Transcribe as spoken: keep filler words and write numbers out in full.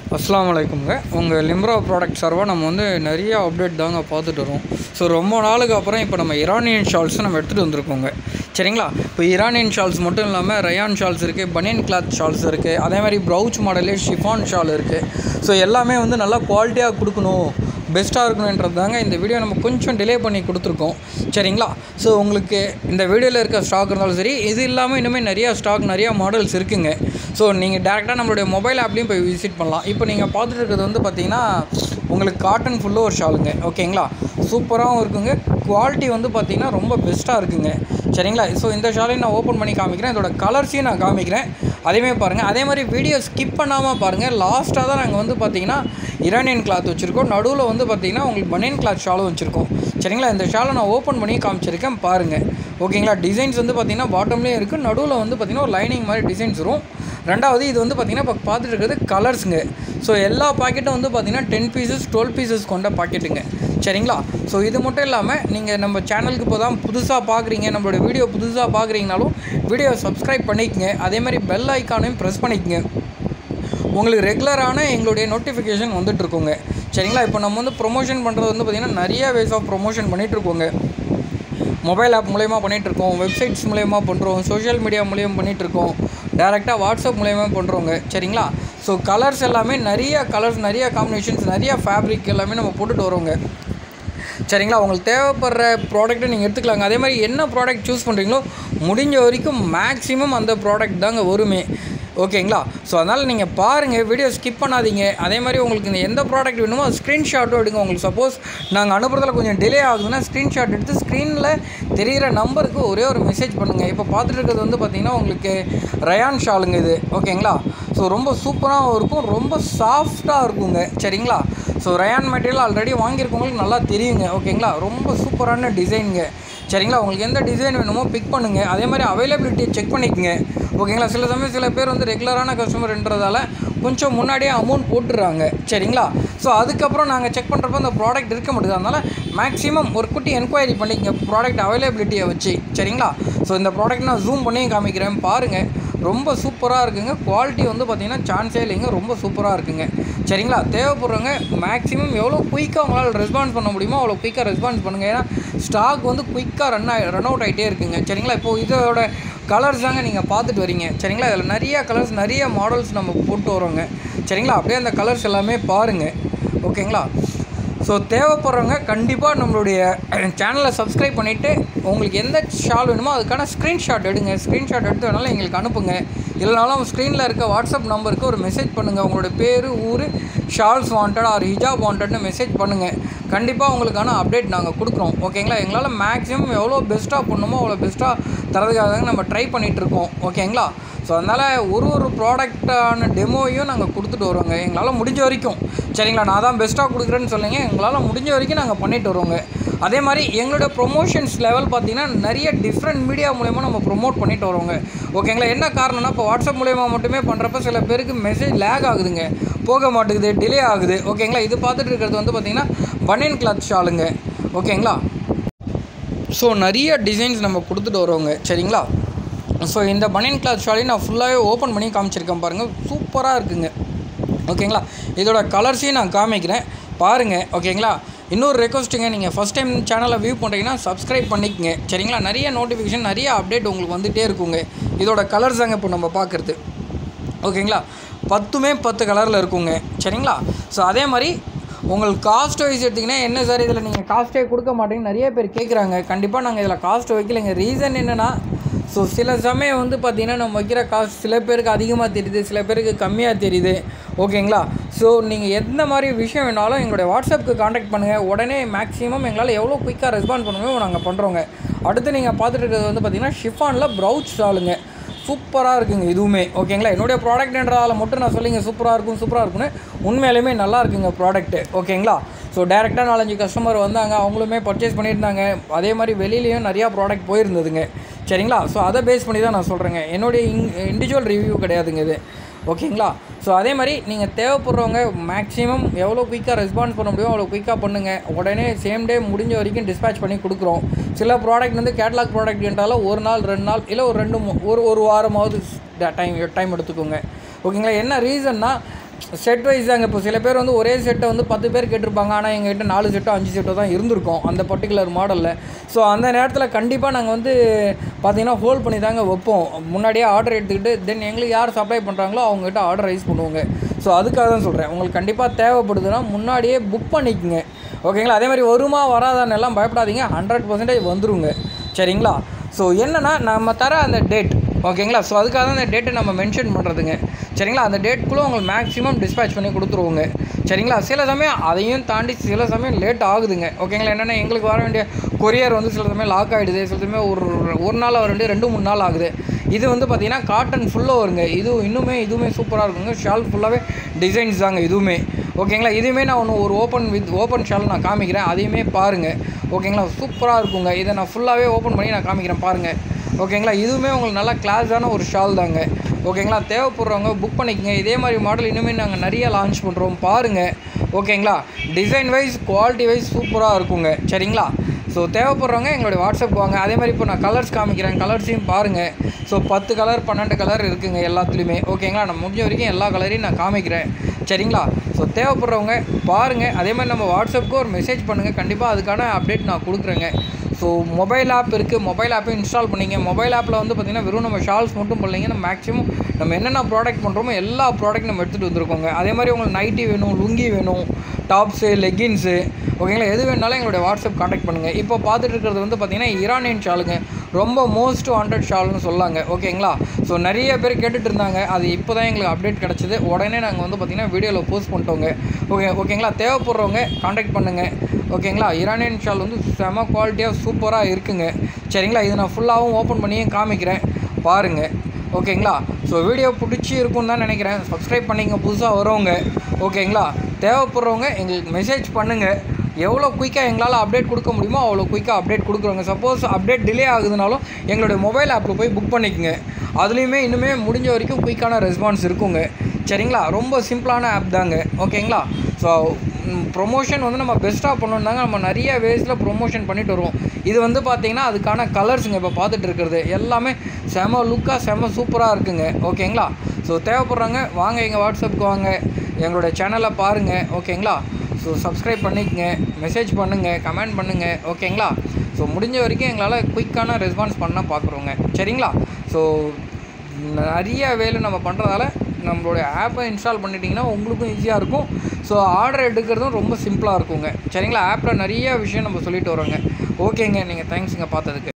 அஸ்ஸலாமு அலைக்கும்ங்க. உங்கள் லிம்ரா ப்ராடக்ட் சார்பாக நம்ம வந்து நிறைய அப்டேட் தாங்க பார்த்துட்டு வரோம். ஸோ ரொம்ப நாளுக்கு அப்புறம் இப்போ நம்ம இரானியன் ஷால்ஸை நம்ம எடுத்துகிட்டு வந்திருக்கோங்க. சரிங்களா? இப்போ இரானியன் ஷால்ஸ் மட்டும் இல்லாமல் ரயான் ஷால்ஸ் இருக்குது, பனியன் கிளாத் ஷால்ஸ் இருக்குது, அதே மாதிரி ப்ரௌச் மாடலே ஷிஃபான் ஷால் இருக்குது. ஸோ எல்லாமே வந்து நல்லா குவாலிட்டியாக கொடுக்கணும், பெஸ்ட்டாக இருக்கணுன்றது தாங்க இந்த வீடியோ நம்ம கொஞ்சம் டிலே பண்ணி கொடுத்துருக்கோம். சரிங்களா? ஸோ உங்களுக்கு இந்த வீடியோவில் இருக்க ஸ்டாக் இருந்தாலும் சரி, இது இல்லாமல் இன்னுமே நிறையா ஸ்டாக் நிறையா மாடல்ஸ் இருக்குங்க. ஸோ நீங்கள் டேரெக்டாக நம்மளுடைய மொபைல் ஆப்லேயும் போய் விசிட் பண்ணலாம். இப்போ நீங்கள் பார்த்துட்டு இருக்கிறது வந்து பார்த்திங்கன்னா உங்களுக்கு காட்டன் ஃபுல்லாக ஒரு ஷாலுங்க. ஓகேங்களா? சூப்பராகவும் இருக்குங்க, குவாலிட்டி வந்து பார்த்திங்கன்னா ரொம்ப பெஸ்ட்டாக இருக்குங்க. சரிங்களா? ஸோ இந்த ஷாலையும் நான் ஓப்பன் பண்ணி காமிக்கிறேன், இதோட கலர்ஸையும் நான் காமிக்கிறேன், அதேமாதிரி பாருங்கள். அதே மாதிரி வீடியோ ஸ்கிப் பண்ணாமல் பாருங்கள். லாஸ்ட்டாக தான் நாங்கள் வந்து பார்த்திங்கன்னா இரானியன் கிளாத் வச்சுருக்கோம், நடுவில் வந்து பார்த்திங்கன்னா உங்களுக்கு பனியன் கிளாத் ஷாலும் வச்சுருக்கோம். சரிங்களா? இந்த ஷாலை நான் ஓப்பன் பண்ணி காமிச்சிருக்கேன் பாருங்கள். ஓகேங்களா? டிசைன்ஸ் வந்து பார்த்திங்கன்னா பாட்டம்லேயும் இருக்குது, நடுவில் வந்து பார்த்திங்கன்னா ஒரு லைனிங் மாதிரி டிசைன்ஸ் வரும். ரெண்டாவது இது வந்து பார்த்திங்கன்னா இப்போ பார்த்துட்டு இருக்கிறது கலர்ஸுங்க. ஸோ எல்லா பாக்கெட்டும் வந்து பார்த்திங்கன்னா டென் பீசஸ் டுவெல் பீசஸ் கொண்ட பாக்கெட்டுங்க. சரிங்களா? ஸோ இது மட்டும் இல்லாமல் நீங்கள் நம்ம சேனலுக்கு இப்போ தான் புதுசாக பார்க்குறீங்க, நம்மளோட வீடியோ புதுசாக பார்க்குறீங்கனாலும் வீடியோ சப்ஸ்கிரைப் பண்ணிக்கங்க, அதே மாதிரி பெல் ஐக்கானையும் ப்ரெஸ் பண்ணிக்கங்க, உங்களுக்கு ரெகுலரான எங்களுடைய நோட்டிஃபிகேஷன் வந்துட்டுருக்கோங்க. சரிங்களா? இப்போ நம்ம வந்து ப்ரொமோஷன் பண்ணுறது வந்து பார்த்திங்கன்னா நிறைய வேஸ் ஆஃப் ப்ரொமோஷன் பண்ணிகிட்ருக்கோங்க. மொபைல் ஆப் மூலயமா பண்ணிகிட்ருக்கோம், வெப்சைட்ஸ் மூலயமா பண்ணுறோம், சோஷியல் மீடியா மூலியம் பண்ணிகிட்ருக்கோம், டேரெக்டாக வாட்ஸ்அப் மூலயமா பண்ணுறோங்க. சரிங்களா? ஸோ கலர்ஸ் எல்லாமே நிறைய கலர்ஸ், நிறைய காம்பினேஷன்ஸ், நிறையா ஃபேப்ரிக் எல்லாமே நம்ம போட்டுட்டு வரோங்க. சரிங்களா? உங்களுக்கு தேவைப்படுற ப்ராடக்ட்டை நீங்கள் எடுத்துக்கலாங்க. அதே மாதிரி என்ன ப்ராடக்ட் சூஸ் பண்ணுறீங்களோ முடிஞ்ச வரைக்கும் மேக்ஸிமம் அந்த ப்ராடக்ட் தாங்க வருமே. ஓகேங்களா? ஸோ அதனால் நீங்கள் பாருங்கள், வீடியோ ஸ்கிப் பண்ணாதீங்க. அதே மாதிரி உங்களுக்கு இந்த எந்த ப்ராடக்ட் வேணுமோ அது ஸ்க்ரீன்ஷாட்டும் எடுங்க. உங்களுக்கு சப்போஸ் நாங்கள் அனுப்புறதில் கொஞ்சம் டிலே ஆகுதுன்னா ஸ்க்ரீன்ஷாட் எடுத்து ஸ்க்ரீனில் தெரிகிற நம்பருக்கு ஒரே ஒரு மெசேஜ் பண்ணுங்கள். இப்போ பார்த்துட்டு இருக்கிறது வந்து பார்த்திங்கன்னா உங்களுக்கு ரயான் ஷாலுங்க இது. ஓகேங்களா? ஸோ ரொம்ப சூப்பராகவும் இருக்கும், ரொம்ப சாஃப்டாக இருக்குங்க. சரிங்களா? ஸோ ரயான் மெட்டீரியல் ஆல்ரெடி வாங்கியிருக்கவங்களுக்கு நல்லா தெரியுங்க. ஓகேங்களா? ரொம்ப சூப்பரான டிசைனுங்க. சரிங்களா? உங்களுக்கு எந்த டிசைன் வேணுமோ பிக் பண்ணுங்கள், அதே மாதிரி அவைலபிலிட்டியை செக் பண்ணிக்கங்க. ஓகேங்களா? சில சமயம் சில பேர் வந்து ரெகுலரான கஸ்டமர்ன்றதால கொஞ்சம் முன்னாடியே அமௌண்ட் போட்டுடுறாங்க. சரிங்களா? ஸோ அதுக்கப்புறம் நாங்கள் செக் பண்ணுறப்ப அந்த ப்ராடக்ட் இருக்க மாட்டுது, அதனால் மேக்ஸிமம் ஒரு குட்டி என்கொயரி பண்ணிக்கங்க ப்ராடக்ட் அவைலபிலிட்டியை வச்சு. சரிங்களா? ஸோ இந்த ப்ராடக்ட் நான் ஜூம் பண்ணி காமிக்கிறேன் பாருங்கள், ரொம்ப சூப்பராக இருக்குங்க. குவாலிட்டி வந்து பார்த்திங்கன்னா சான்ஸே இல்லைங்க, ரொம்ப சூப்பராக இருக்குங்க. சரிங்களா? தேவைப்படுறவங்க மேக்ஸிமம் எவ்வளோ குயிக்காக உங்களால் ரெஸ்பான்ஸ் பண்ண முடியுமோ அவ்வளோ குயிக்காக ரெஸ்பான்ஸ் பண்ணுங்கள். ஏன்னா ஸ்டாக் வந்து குயிக்காக ரன் ஆகி ரன் அவுட் ஆகிட்டே இருக்குங்க. சரிங்களா? இப்போது இதோட கலர்ஸ் தாங்க நீங்கள் பார்த்துட்டு வரீங்க. சரிங்களா? இதில் நிறைய கலர்ஸ், நிறைய மாடல்ஸ் நம்ம போட்டு வரோங்க. சரிங்களா? அப்படியே அந்த கலர்ஸ் எல்லாமே பாருங்கள். ஓகேங்களா? ஸோ தேவைப்படுறவங்க கண்டிப்பாக நம்மளுடைய சேனலை சப்ஸ்கிரைப் பண்ணிவிட்டு உங்களுக்கு எந்த ஷால் வேணுமோ அதுக்கான ஸ்க்ரீன்ஷாட் எடுங்க. ஸ்க்ரீன்ஷாட் எடுத்து வேணாலும் எங்களுக்கு அனுப்புங்க, இல்லைனாலும் ஸ்க்ரீனில் இருக்க வாட்ஸ்அப் நம்பருக்கு ஒரு மெசேஜ் பண்ணுங்கள். உங்களோட பேர், ஊர், ஷால்ஸ் வாண்டட் ஆர் ஹிஜாப் வாண்டட்னு மெசேஜ் பண்ணுங்கள். கண்டிப்பாக உங்களுக்கான அப்டேட் நாங்கள் கொடுக்குறோம். ஓகேங்களா? எங்களால் மேக்ஸிமம் எவ்வளோ பெஸ்ட்டாக பண்ணணுமோ அவ்வளோ பெஸ்ட்டாக தரதுக்காக தாங்க நம்ம ட்ரை பண்ணிகிட்ருக்கோம். ஓகேங்களா? ஸோ அதனால் ஒரு ஒரு ப்ராடக்டான டெமோவையும் நாங்கள் கொடுத்துட்டு வருவோங்க எங்களால் முடிஞ்ச வரைக்கும். சரிங்களா? நான் தான் பெஸ்ட்டாக கொடுக்குறேன்னு சொல்லுங்க, எங்களால் முடிஞ்ச வரைக்கும் நாங்கள் பண்ணிட்டு வருவோங்க. அதே மாதிரி எங்களோட ப்ரொமோஷன்ஸ் லெவல் பார்த்திங்கன்னா நிறைய டிஃப்ரெண்ட் மீடியா மூலயமா நம்ம ப்ரொமோட் பண்ணிட்டு வருவோங்க. ஓகேங்களா? என்ன காரணம்னா இப்போ வாட்ஸ்அப் மூலயமா மட்டுமே பண்ணுறப்ப சில பேருக்கு மெசேஜ் லேக் ஆகுதுங்க, போக மாட்டேங்குது, டிலே ஆகுது. ஓகேங்களா? இது பார்த்துட்டு இருக்கிறது வந்து பார்த்திங்கன்னா பனியன் கிளாத் ஷாலுங்க. ஓகேங்களா? ஸோ நிறைய டிசைன்ஸ் நம்ம கொடுத்துட்டு வருவோங்க. சரிங்களா? ஸோ இந்த பனியன் கிளாத் ஷாலையும் நான் ஃபுல்லாகவே ஓப்பன் பண்ணி காமிச்சிருக்கேன் பாருங்கள், சூப்பராக இருக்குங்க. ஓகேங்களா? இதோட கலர்ஸையும் நான் காமிக்கிறேன் பாருங்கள். ஓகேங்களா? இன்னொரு ரெக்வஸ்ட்டுங்க, நீங்கள் ஃபஸ்ட் டைம் சேனலை வியூ பண்ணுறீங்கன்னா சப்ஸ்கிரைப் பண்ணிக்கங்க. சரிங்களா? நிறைய நோட்டிஃபிகேஷன், நிறைய அப்டேட் உங்களுக்கு வந்துகிட்டே இருக்குங்க. இதோட கலர்ஸ் தாங்க இப்போ நம்ம பார்க்குறது. ஓகேங்களா? பத்துமே பத்து கலரில் இருக்குங்க. சரிங்களா? ஸோ அதே மாதிரி உங்களுக்கு காஸ்ட் வைஸ் எடுத்திங்கன்னா என்ன சார் இதில் நீங்கள் காஸ்ட்டே கொடுக்க மாட்டேங்க நிறைய பேர் கேட்குறாங்க. கண்டிப்பாக நாங்கள் இதில் காஸ்ட் வைக்கலைங்க. ரீசன் என்னென்னா, ஸோ சில சமயம் வந்து பார்த்திங்கன்னா நம்ம வைக்கிற காசு சில பேருக்கு அதிகமாக தெரியுது, சில பேருக்கு கம்மியாக தெரியுது. ஓகேங்களா? ஸோ நீங்கள் எந்த மாதிரி விஷயம் வேணாலும் எங்களுடைய வாட்ஸ்அப்புக்கு காண்டாக்ட் பண்ணுங்கள், உடனே மேக்ஸிமம் எங்களால் எவ்வளோ குயிக்காக ரெஸ்பான்ஸ் பண்ணுவோம் நாங்கள் பண்ணுறோங்க. அடுத்து நீங்கள் பார்த்துட்டு இருக்கிறது வந்து பார்த்திங்கன்னா ஷிஃபானில் ப்ரௌச் ஷாலுங்க. சூப்பராக இருக்குங்க இதுவுமே. ஓகேங்களா? என்னுடைய ப்ராடக்ட்ன்றதால மட்டும் நான் சொல்லிங்க சூப்பராக இருக்கும் சூப்பராக இருக்குன்னு, உண்மையிலுமே நல்லா இருக்குங்க ப்ராடக்ட்டு. ஓகேங்களா? ஸோ டேரெக்டாக நாலஞ்சு கஸ்டமர் வந்தாங்க, அவங்களுமே பர்ச்சேஸ் பண்ணியிருந்தாங்க. அதே மாதிரி வெளியிலையும் நிறையா ப்ராடக்ட் போயிருந்ததுங்க. சரிங்களா? ஸோ அதை பேஸ் பண்ணி தான் நான் சொல்கிறேங்க, என்னுடைய இன் இண்டிவிஜுவல் ரிவ்யூ கிடையாதுங்க இது. ஓகேங்களா? ஸோ அதே மாதிரி நீங்கள் தேவைப்படுறவங்க மேக்ஸிமம் எவ்வளோ குயிக்காக ரெஸ்பான்ஸ் பண்ண முடியும் அவ்வளோ குயிக்காக பண்ணுங்கள். உடனே சேம் டே முடிஞ்ச வரைக்கும் டிஸ்பேச் பண்ணி கொடுக்குறோம். சில ப்ராடக்ட் வந்து கேட்லாக் ப்ராடக்ட் என்றாலும் ஒரு நாள் ரெண்டு நாள் இல்லை ஒரு ரெண்டு ஒரு ஒரு வாரமாவது டைம் டைம் எடுத்துக்கோங்க. ஓகேங்களா? என்ன ரீசன்னா செட் வைஸ் தாங்க. இப்போ சில பேர் வந்து ஒரே செட்டை வந்து பத்து பேர் கேட்டிருப்பாங்க. ஆனால் எங்ககிட்ட நாலு செட்டோ அஞ்சு செட்டோ தான் இருந்திருக்கும் அந்த பர்டிகுலர் மாடலில். ஸோ அந்த நேரத்தில் கண்டிப்பாக நாங்கள் வந்து பார்த்திங்கன்னா ஹோல்ட் பண்ணி தாங்க வைப்போம். முன்னாடியே ஆர்டர் எடுத்துக்கிட்டு தென் எங்களுக்கு யார் சப்ளை பண்ணுறாங்களோ அவங்ககிட்ட ஆர்டர் ரைஸ் பண்ணுவோங்க. ஸோ அதுக்காக தான் சொல்கிறேன், உங்களுக்கு கண்டிப்பாக தேவைப்படுதுன்னா முன்னாடியே புக் பண்ணிக்கோங்க. ஓகேங்களா? அதே மாதிரி வருமா வராதான்னு எல்லாம் பயப்படாதீங்க, ஹண்ட்ரட் பர்சன்டேஜ் வந்துருங்க. சரிங்களா? ஸோ என்னென்னா நம்ம தர அந்த டேட், ஓகேங்களா? ஸோ அதுக்காக தான் அந்த டேட்டை நம்ம மென்ஷன் பண்ணுறதுங்க. சரிங்களா? அந்த டேட்குள்ளே உங்களுக்கு மேக்ஸிமம் டிஸ்பேச் பண்ணி கொடுத்துருவோங்க. சரிங்களா? சில சமயம் அதையும் தாண்டி சில சமயம் லேட் ஆகுதுங்க. ஓகேங்களா? என்னென்னா எங்களுக்கு வர வேண்டிய கொரியர் வந்து சில சமயம் லாக் ஆகிடுது, சில சமயம் ஒரு ஒரு நாள் வர வேண்டிய ரெண்டு மூணு நாள் ஆகுது. இது வந்து பார்த்திங்கன்னா காட்டன் ஃபுல்லாக வருங்க. இது இன்னுமே இதுவுமே சூப்பராக இருக்குங்க. ஷால் ஃபுல்லாகவே டிசைன்ஸ் தாங்க இதுவுமே. ஓகேங்களா? இதுவுமே நான் ஒன்று ஒரு ஓப்பன் வித் ஓப்பன் ஷால் நான் காமிக்கிறேன், அதையுமே பாருங்கள். ஓகேங்களா? சூப்பராக இருக்குங்க. இதை நான் ஃபுல்லாகவே ஓப்பன் பண்ணி நான் காமிக்கிறேன் பாருங்கள். ஓகேங்களா? இதுவுமே உங்களுக்கு நல்லா கிளாஸான ஒரு ஷால் தாங்க. ஓகேங்களா? தேவைப்படுறவங்க புக் பண்ணிக்கங்க. இதே மாதிரி மாடல் இன்னுமே நாங்கள் நிறைய லான்ச் பண்ணுறோம் பாருங்கள். ஓகேங்களா? டிசைன் வைஸ் குவாலிட்டி வைஸ் சூப்பராக இருக்குங்க. சரிங்களா? ஸோ தேவைப்படுறவங்க எங்களுடைய வாட்ஸ்அப் வாங்க. அதே மாதிரி இப்போ நான் கலர்ஸ் காமிக்கிறேன், கலர்ஸையும் பாருங்கள். ஸோ பத்து கலர் பன்னெண்டு கலர் இருக்குங்க எல்லாத்துலேயுமே. ஓகேங்களா? நான் முடிஞ்ச வரைக்கும் எல்லா கலரையும் நான் காமிக்கிறேன். சரிங்களா? ஸோ தேவைப்படுறவங்க பாருங்கள். அதே மாதிரி நம்ம வாட்ஸ்அப்புக்கு ஒரு மெசேஜ் பண்ணுங்கள், கண்டிப்பாக அதுக்கான அப்டேட் நான் கொடுக்குறேங்க. ஸோ மொபைல் ஆப் இருக்குது, மொபைல் ஆப்பை இன்ஸ்டால் பண்ணிங்க. மொபைல் ஆப்பில் வந்து பார்த்திங்கன்னா வெறும் நம்ம ஷால்ஸ் மட்டும் பண்ணலைங்க, நம்ம மேக்ஸிமம் நம்ம என்னென்ன ப்ராடக்ட் பண்ணுறோமோ எல்லா ப்ராடக்ட் நம்ம எடுத்துகிட்டு வந்துருக்கோங்க. அதே மாதிரி உங்களுக்கு நைட்டி வேணும், லுங்கி வேணும், டாப்ஸு, லெகின்ஸு, ஓகேங்களா? எது வேணாலும் எங்களுடைய வாட்ஸ்அப் காண்டாக்ட் பண்ணுங்கள். இப்போ பார்த்துட்டு இருக்கிறது வந்து பார்த்திங்கன்னா ஈரானியன் ஷாலுங்க. ரொம்ப மோஸ்ட் வாண்டட் ஷால்னு சொல்லாங்க. ஓகேங்களா? ஸோ நிறைய பேர் கேட்டுட்டு இருந்தாங்க, அது இப்போ தான் எங்களுக்கு அப்டேட் கிடச்சிது. உடனே நாங்கள் வந்து பார்த்திங்கன்னா வீடியோவில் போஸ்ட் பண்ணிட்டோங்க. ஓகே ஓகேங்களா? தேவைப்படுறவங்க காண்டாக்ட் பண்ணுங்கள். ஓகேங்களா? ஈரானியன் ஷால் வந்து செம குவாலிட்டியாக சூப்பராக இருக்குங்க. சரிங்களா? இது நான் ஃபுல்லாகவும் ஓப்பன் பண்ணியும் காமிக்கிறேன் பாருங்கள். ஓகேங்களா? ஸோ வீடியோ பிடிச்சி இருக்குன்னு தான் நினைக்கிறேன். சப்ஸ்கிரைப் பண்ணிங்க புதுசாக வரவங்க. ஓகேங்களா? தேவைப்படுறவங்க எங்களுக்கு மெசேஜ் பண்ணுங்கள். எவ்வளோ குயிக்காக எங்களால் அப்டேட் கொடுக்க முடியுமோ அவ்வளோ குயிக்காக அப்டேட் கொடுக்குறோங்க. சப்போஸ் அப்டேட் டிலே ஆகுதுனாலும் எங்களுடைய மொபைல் ஆப்பில் போய் புக் பண்ணிக்கோங்க. அதுலேயுமே இன்னுமே முடிஞ்ச வரைக்கும் குயிக்கான ரெஸ்பான்ஸ் இருக்குங்க. சரிங்களா? ரொம்ப சிம்பிளான ஆப் தாங்க. ஓகேங்களா? ஸோ ப்ரொமோஷன் வந்து நம்ம பெஸ்ட்டாக பண்ணணுன்னாங்க நம்ம நிறைய வேஸில் ப்ரொமோஷன் பண்ணிட்டு வருவோம். இது வந்து பார்த்திங்கன்னா அதுக்கான கலர்ஸுங்க. இப்போ பார்த்துட்டு இருக்கிறது எல்லாமே செம லுக்காக செம சூப்பராக இருக்குங்க. ஓகேங்களா? ஸோ தேவைப்படுறாங்க வாங்க, எங்கள் வாட்ஸ்அப்புக்கு வாங்க, எங்களுடைய சேனலை பாருங்கள். ஓகேங்களா? ஸோ சப்ஸ்கிரைப் பண்ணிக்கங்க, மெசேஜ் பண்ணுங்கள், கமெண்ட் பண்ணுங்கள். ஓகேங்களா? ஸோ முடிஞ்ச வரைக்கும் எங்களால் குயிக்கான ரெஸ்பான்ஸ் பண்ண பார்க்குறோங்க. சரிங்களா? ஸோ நிறைய வேலை நம்ம பண்ணுறதால நம்மளுடைய ஆப்பை இன்ஸ்டால் பண்ணிட்டீங்கன்னா உங்களுக்கும் ஈஸியாக இருக்கும். ஸோ ஆர்டர் எடுக்கிறதும் ரொம்ப சிம்பிளாக இருக்குங்க. சரிங்களா? ஆப்பில் நிறைய விஷயம் நம்ம சொல்லிட்டு வரோங்க. ஓகேங்க, நீங்கள் தேங்க்ஸுங்க பார்த்ததுக்கு.